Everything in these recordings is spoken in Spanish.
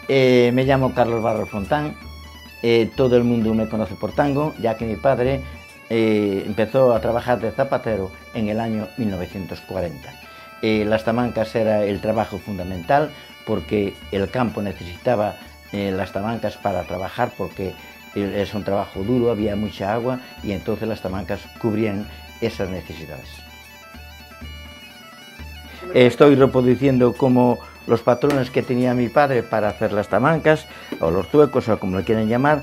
Me llamo Carlos Barros Fontán. Todo el mundo me conoce por tango, ya que mi padre empezó a trabajar de zapatero en el año 1940. Las tamancas era el trabajo fundamental porque el campo necesitaba las tamancas para trabajar, porque es un trabajo duro, había mucha agua y entonces las tamancas cubrían esas necesidades. Estoy reproduciendo como los patrones que tenía mi padre para hacer las tamancas, o los zuecos, o como lo quieren llamar.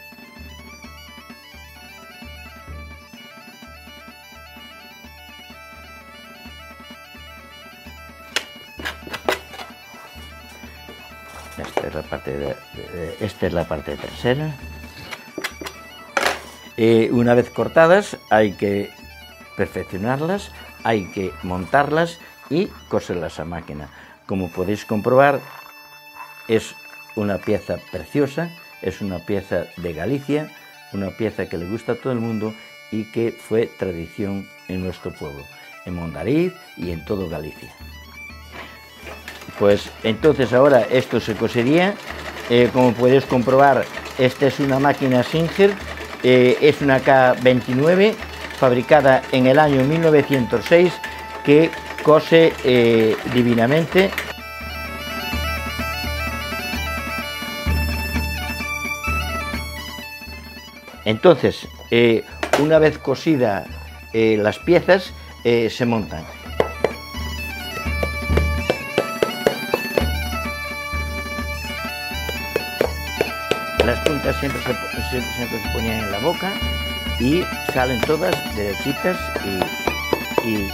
Esta es la parte trasera. Una vez cortadas hay que perfeccionarlas, hay que montarlas y coserlas a máquina. Como podéis comprobar, es una pieza preciosa, es una pieza de Galicia, una pieza que le gusta a todo el mundo y que fue tradición en nuestro pueblo, en Mondariz y en todo Galicia. Pues entonces ahora esto se cosería. Como podéis comprobar, esta es una máquina Singer, es una K29 fabricada en el año 1906 que cose divinamente. Entonces, una vez cosidas las piezas, se montan. Las puntas siempre se ponían en la boca y salen todas derechitas y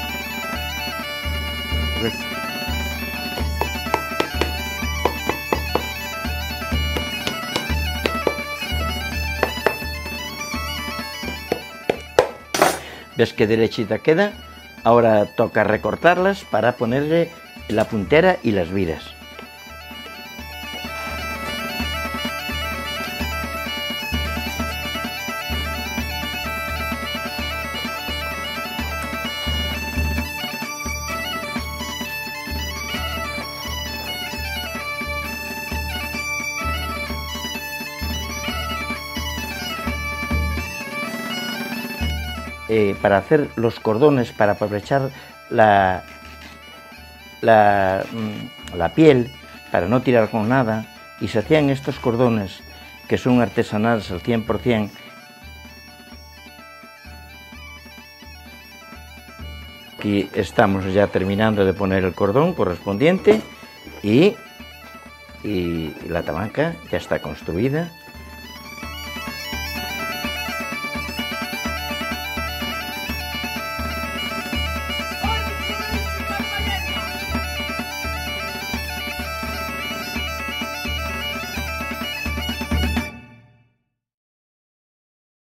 ves que derechita queda. Ahora toca recortarlas para ponerle la puntera y las vidas. Para hacer los cordones, para aprovechar la piel, para no tirar con nada, y se hacían estos cordones que son artesanales al 100%. Aquí estamos ya terminando de poner el cordón correspondiente y la tamanca ya está construida.